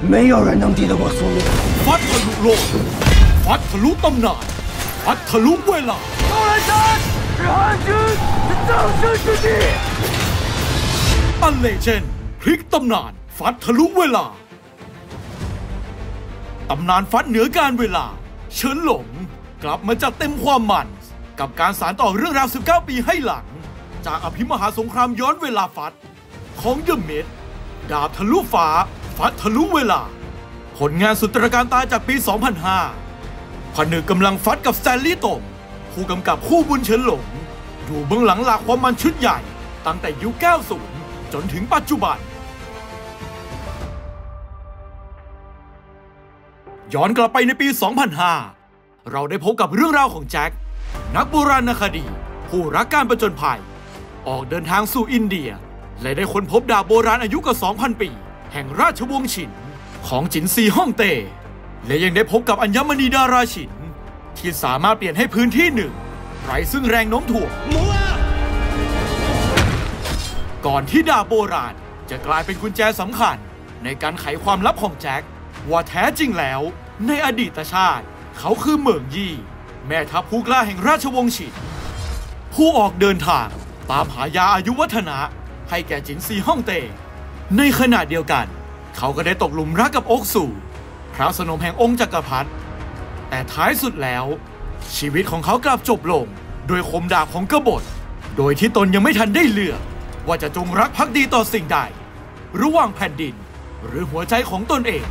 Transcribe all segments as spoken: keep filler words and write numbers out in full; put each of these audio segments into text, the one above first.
没有人能敌得过苏烈。 ฟัดทะลุโลกฟัดทะลุตำนานฟัดทะลุเวลา高兰山是汉军的葬身之地。 อันเลเจนด์พลิกตำนานฟัดทะลุเวลาตำนานฟัดเหนือการเวลาเฉินหลงกลับมาจัดเต็มความมันกับการสานต่อเรื่องราวสิบเก้าปีให้หลังจากอภิมหาสงครามย้อนเวลาฟัดของเดอะมิดดาบทะลุฟ้าฟัดทะลุเวลาผลงานสุดตระการตาจากปี สองพันห้า ผนึกกำลังฟัดกับสแตนลีย์ตงผู้กำกับคู่บุญเฉินหลงอยู่เบื้องหลังหลักความมันชุดใหญ่ตั้งแต่ยุค เก้าสิบ จนถึงปัจจุบันย้อนกลับไปในปี สองพันห้า เราได้พบกับเรื่องราวของแจ็คนักโบราณคดีผู้รักการผจญภัยออกเดินทางสู่อินเดียและได้ค้นพบดาบโบราณอายุกว่า สองพัน ปีแห่งราชวงศ์ฉินของจินซีฮ่องเต้และยังได้พบกับอัญมณีดาราฉินที่สามารถเปลี่ยนให้พื้นที่หนึ่งไร้ซึ่งแรงโน้มถ่วงก่อนที่ดาบโบราณจะกลายเป็นกุญแจสำคัญในการไขความลับของแจ็คว่าแท้จริงแล้วในอดีตชาติเขาคือเหมิงยี่แม่ทัพผู้กล้าแห่งราชวงศ์ฉินผู้ออกเดินทางตามหายาอายุวัฒนะให้แก่จินซีฮ่องเต้ในขณะเดียวกันเขาก็ได้ตกหลุมรักกับอกสู่พระสนมแห่งองค์จักรพรรดิแต่ท้ายสุดแล้วชีวิตของเขากลับจบลงโดยคมดาบของกบฏโดยที่ตนยังไม่ทันได้เลือกว่าจะจงรักภักดีต่อสิ่งใดระหว่างแผ่นดินหรือหัวใจของตนเอง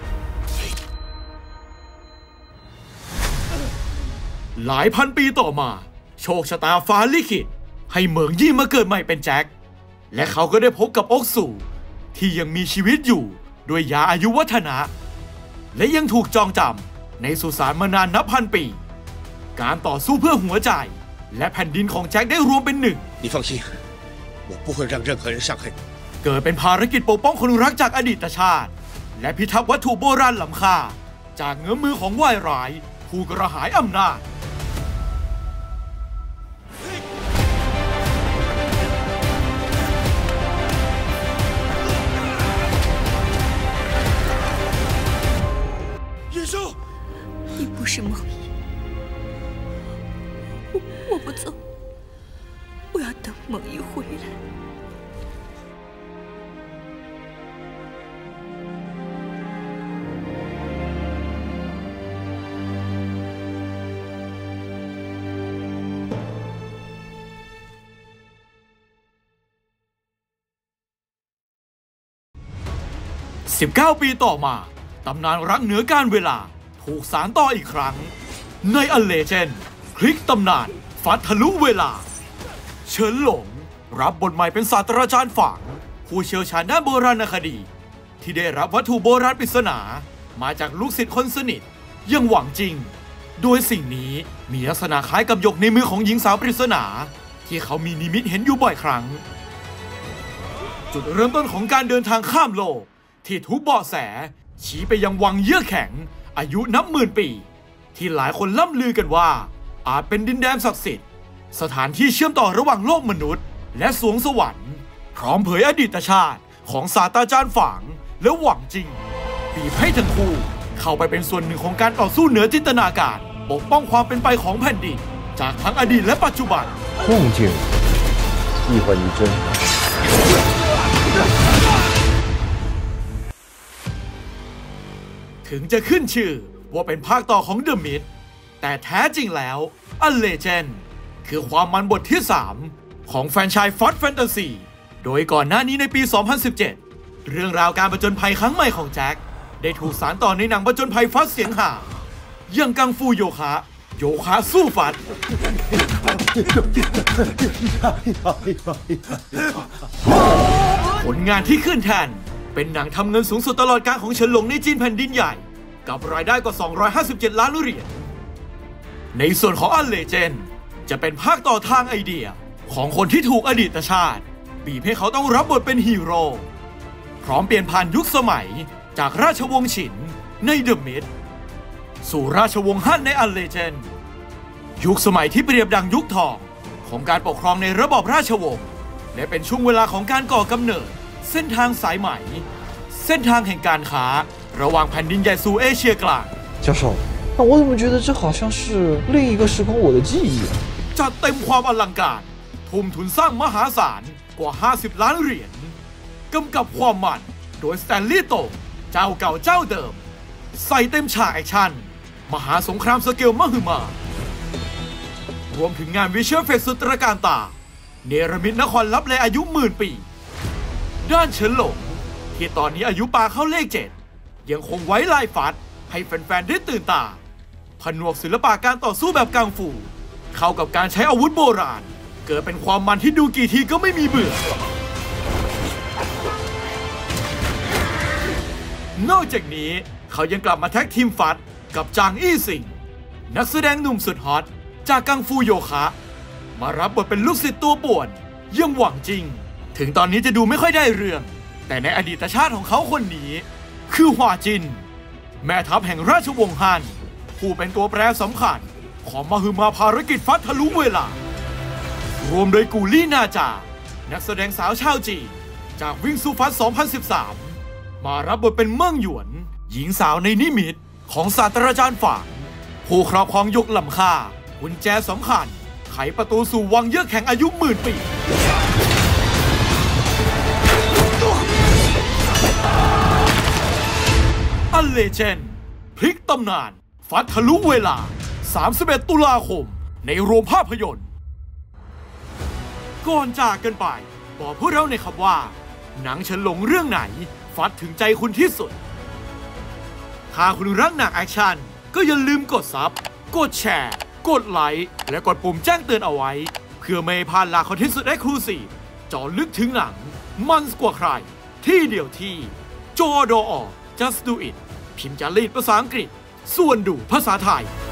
หลายพันปีต่อมาโชคชะตาฟ้าลิขิตให้เหมิงยี่มาเกิดใหม่เป็นแจ็คและเขาก็ได้พบกับอกสู่ที่ยังมีชีวิตอยู่ด้วยยาอายุวัฒนะและยังถูกจองจำในสุสานมานานนับพันปีการต่อสู้เพื่อหัวใจและแผ่นดินของแจ็คได้รวมเป็นหนึ่ง你放心我不会让任何人伤害你เกิดเป็นภารกิจปกป้องคนรักจากอดีตชาติและพิทักษ์วัตถุโบราณล้ำค่าจากเงื้อมือของวายร้ายผู้กระหายอำนาจ你不是梦遗，我我不走，我要等梦遗回来。 สิบเก้า ปีต่อมาตำนานรักเหนือการเวลาถูกสานต่ออีกครั้งในอันเลเจนด์พลิกตำนานฟัดทะลุเวลาเฉินหลงรับบทใหม่เป็นศาสตราจารย์ฝางผู้เชี่ยวชาญด้านโบราณคดีที่ได้รับวัตถุโบราณปริศนามาจากลูกศิษย์คนสนิทอย่างหวังจริงโดยสิ่งนี้มีลักษณะคล้ายกับหยกในมือของหญิงสาวปริศนาที่เขามีนิมิตเห็นอยู่บ่อยครั้งจุดเริ่มต้นของการเดินทางข้ามโลกที่ทุกเบาะแสชี้ไปยังวังเยือกแข็งอายุนับหมื่นปีที่หลายคนล่ำลือกันว่าอาจเป็นดินแดนศักดิ์สิทธิ์สถานที่เชื่อมต่อระหว่างโลกมนุษย์และสวงสวรรค์พร้อมเผยอดีตชาติของศาสตราจารย์ฝางและหวังจริงบีบให้ทั้งคู่เข้าไปเป็นส่วนหนึ่งของการต่อสู้เหนือจินตนาการปกป้องความเป็นไปของแผ่นดินจากทั้งอดีตและปัจจุบัน梦境一幻一真ถึงจะขึ้นชื่อว่าเป็นภาคต่อของ The Myth แต่แท้จริงแล้วอันเลเจนด์คือความมันบทที่ สาม ของแฟรนไชส์ฟัดแฟนตาซีโดยก่อนหน้านี้ในปี สองพันสิบเจ็ด เรื่องราวการผจญภัยครั้งใหม่ของแจ็คได้ถูกสานต่อในหนังผจญภัยฟัดเสียงห่าอย่างกังฟูโยคะโยคะสู้ฟัดผลงานที่ขึ้นแทนเป็นหนังทำเงินสูงสุดตลอดกาลของเฉินหลงในจีนแผ่นดินใหญ่กับรายได้กว่าสองร้อยห้าสิบเจ็ดล้านเหรียญในส่วนของอันเลเจนด์จะเป็นภาคต่อทางไอเดียของคนที่ถูกอดีตชาติบีบให้เขาต้องรับบทเป็นฮีโร่พร้อมเปลี่ยนผ่านยุคสมัยจากราชวงศ์ฉินในเดอะมิดสู่ราชวงศ์ฮั่นในอันเลเจนด์ยุคสมัยที่เปรียบดังยุคทองของการปกครองในระบอบราชวงศ์และเป็นช่วงเวลาของการก่อกำเนิดเส้นทางสายไหมเส้นทางแห่งการค้าระหว่างแผ่นดินใหญ่สู่เอเชียกลาง教授，那我怎么觉得这好像是另一个时空我的记忆啊？ จัดเต็มความอลังการทุ่มทุนสร้างมหาศาลกว่าห้าสิบล้านเหรียญกำกับความมันโดยสแตนลีย์โตเจ้าเก่าเจ้าเดิมใส่เต็มฉากแอคชั่นมหาสงครามสเกลมหึมารวมถึงงานวิชวลเฟสสุดตระการตาเนรมิตนครลับแลอายุหมื่นปีด้านเฉินหลงที่ตอนนี้อายุปาเข้าเลขเจ็ดยังคงไว้ลายฟัดให้แฟนๆได้ตื่นตาผนวกศิลปะการต่อสู้แบบกังฟูเข้ากับการใช้อาวุธโบราณเกิดเป็นความมันที่ดูกี่ทีก็ไม่มีเบื่อนอกจากนี้เขายังกลับมาแท็กทีมฟัดกับจางอี้สิงนักแสดงหนุ่มสุดฮอตจากกังฟูโยคะมารับบทเป็นลูกศิษย์ตัวป่วนยังหวังจริงถึงตอนนี้จะดูไม่ค่อยได้เรื่องแต่ในอดีตชาติของเขาคนนี้คือฮวาจินแม่ทัพแห่งราชวงศ์ฮั่นผู้เป็นตัวแปรสำคัญของมหึมาภารกิจฟัดทะลุเวลารวมโดยกูลี่นาจานักแสดงสาวชาวจีนจากวิ่งสู้ฟัด สองพันสิบสาม มารับบทเป็นเมิ่งหยวนหญิงสาวในนิมิตของศาสตราจารย์ฝางผู้ครอบครองยกลำค่ากุญแจสำคัญไขประตูสู่วังเยือกแข็งอายุหมื่นปีอันเลเจนด์พลิกตำนานฟัดทะลุเวลาสามสิบเอ็ดตุลาคมในโรงภาพยนตร์ก่อนจากกันไปบอกพวกเราในครับว่าหนังเฉินหลงเรื่องไหนฟัดถึงใจคุณที่สุดถ้าคุณรักหนังแอคชั่นก็อย่าลืมกดซับกดแชร์กดไลค์และกดปุ่มแจ้งเตือนเอาไว้เพื่อไม่พลาดหลากคอนเทนต์สุดเอ็กซ์คลูซีฟเจาะลึกถึงหนังมันกว่าใครที่เดียวที่จอดอ just do it พิมพ์จารีตภาษาอังกฤษส่วนดูภาษาไทย